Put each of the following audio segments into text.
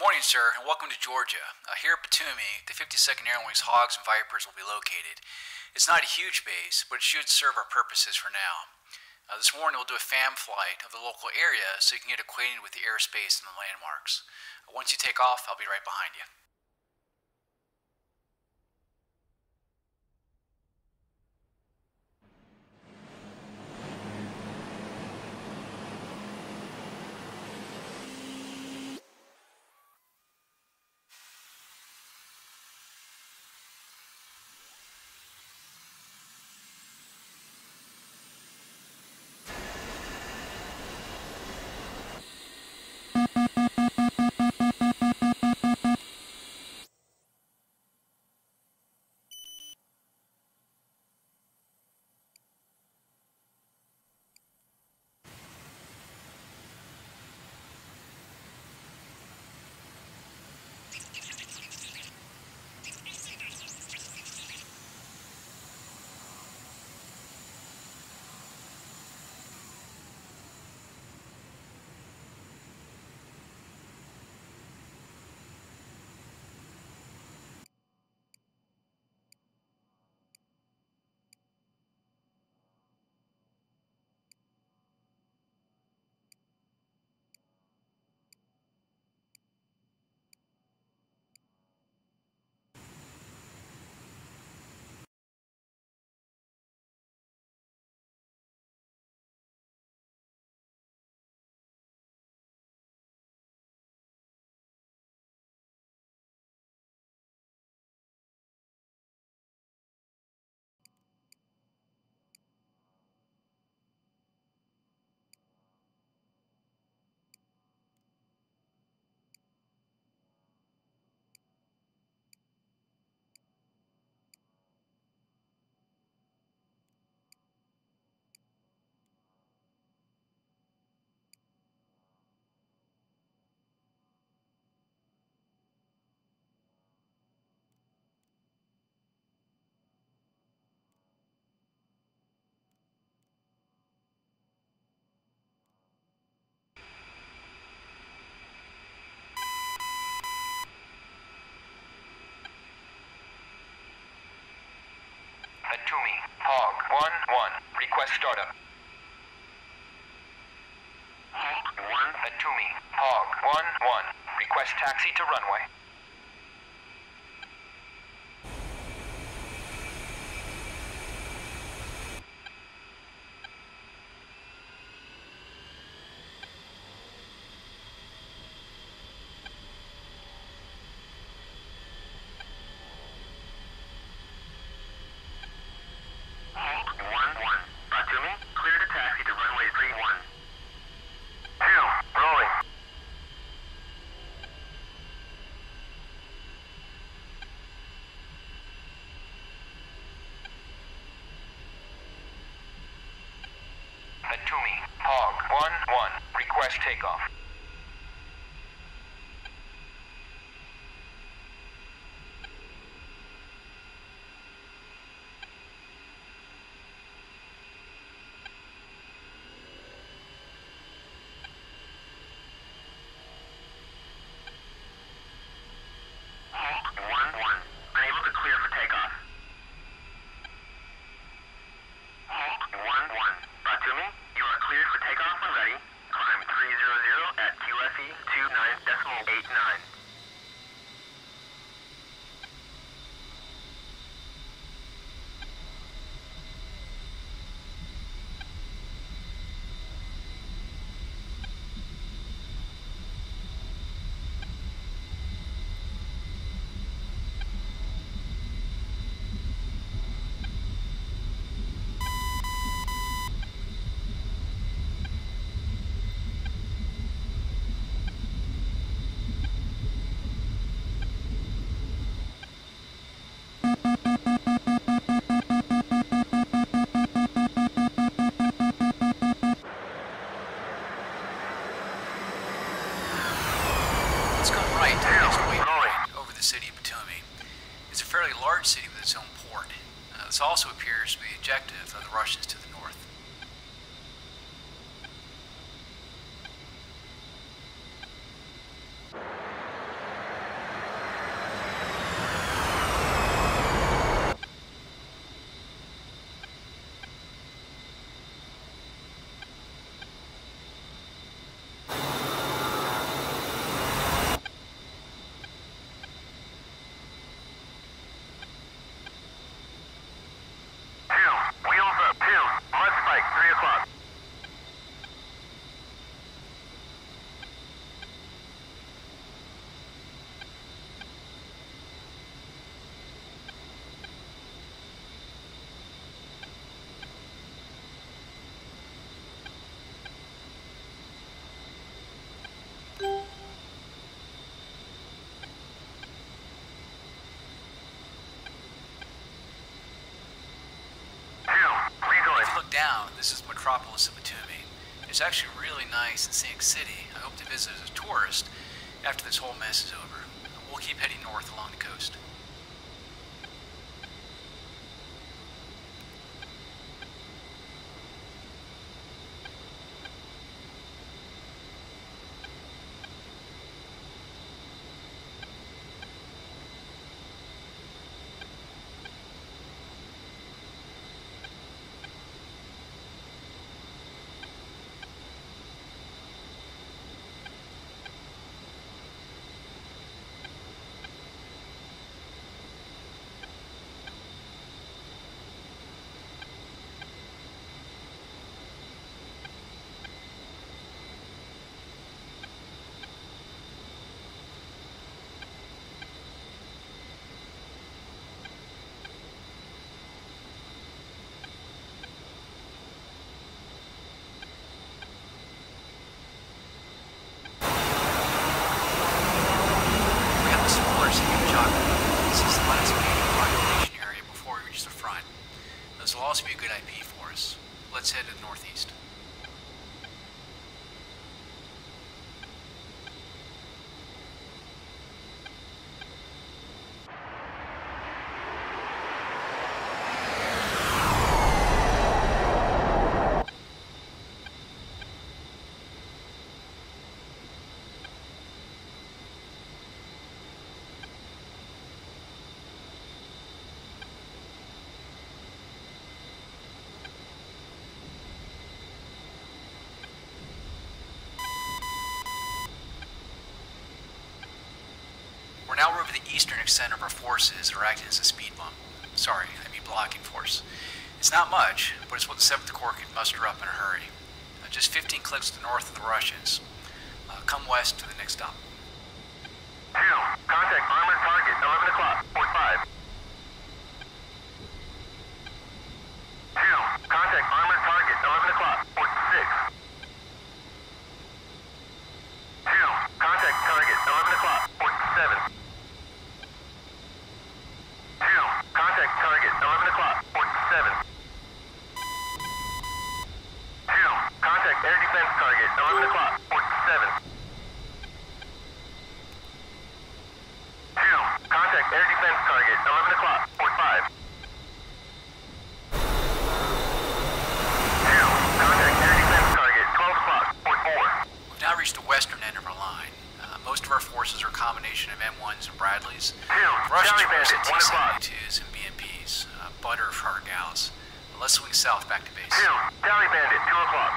Morning, sir, and welcome to Georgia. Here at Batumi, the 52nd Airwings Hogs and Vipers will be located. It's not a huge base, but it should serve our purposes for now. This morning we'll do a FAM flight of the local area so you can get acquainted with the airspace and the landmarks. Once you take off, I'll be right behind you. Batumi, Hog 1-1, request startup. Batumi, Hog 1-1, request taxi to runway. Batumi, Hog 1-1, request takeoff. Unable to clear for takeoff. Batumi, you are cleared for takeoff when ready. Climb 300 at QFE 29.89. Let's come right to the next waypoint over the city of Batumi. It's a fairly large city with its own port. This also appears to be the objective of the Russians to the north. down, this is the metropolis of Batumi. It's actually really nice and scenic city. I hope to visit as a tourist after this whole mess is over. We'll keep heading north along the coast. This will also be a good IP for us. Let's head to the northeast. We're now over the eastern extent of our forces that are acting as a speed bump. Sorry, I mean blocking force. It's not much, but it's what the 7th Corps can muster up in a hurry. Just 15 clicks to the north of the Russians. Come west to the next stop. 2, contact armored target, 11 o'clock, port 5. 2, contact armored target, 11 o'clock, port 6. 2, contact target, 11 o'clock, port 7. 2, contact target, 11 o'clock, port 7. 2, contact air defense target, 11 o'clock, port 7. 2, contact air defense target, 11 o'clock, port 5. 2, contact air defense target, 12 o'clock, port 4. We've now reached the western end of our line. Most of our forces are a combination of M1s and Bradleys. The Russians are mostly T-72s and BMPs, butter for our gals. Let's swing south back to base. 2, Tally Bandit, 2 o'clock.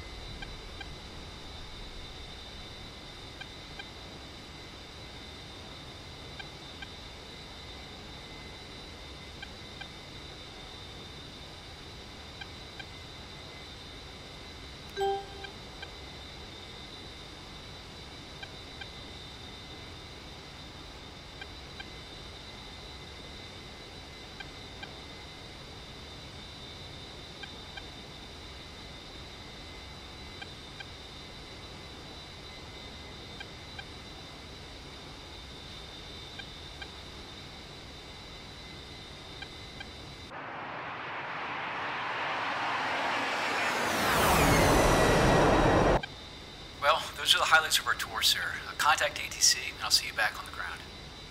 Well, those are the highlights of our tour, sir. Contact ATC, and I'll see you back on the ground.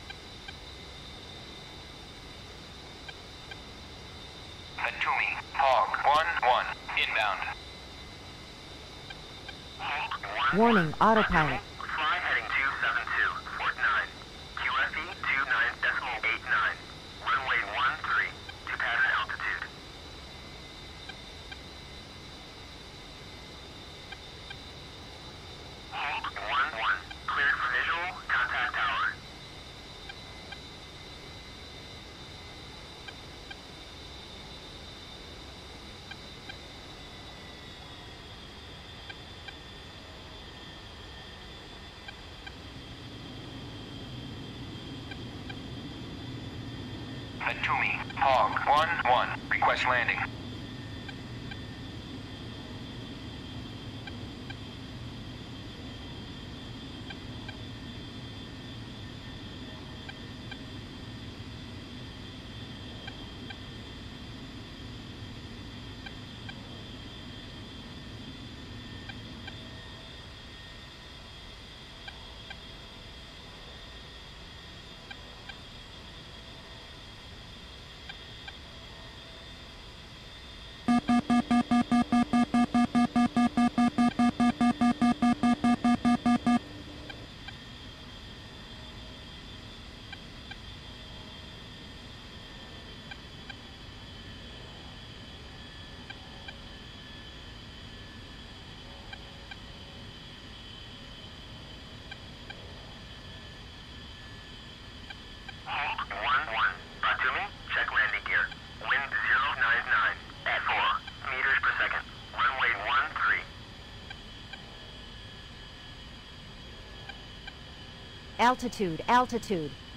Batumi, Hog, 1-1, inbound. Warning, autopilot. Fly heading 272, Fort 9. QFE 29.89. Runway 13 to pattern altitude. Hog 1-1, cleared for visual, contact tower. Batumi, Hog, 1-1, request landing. Altitude, altitude.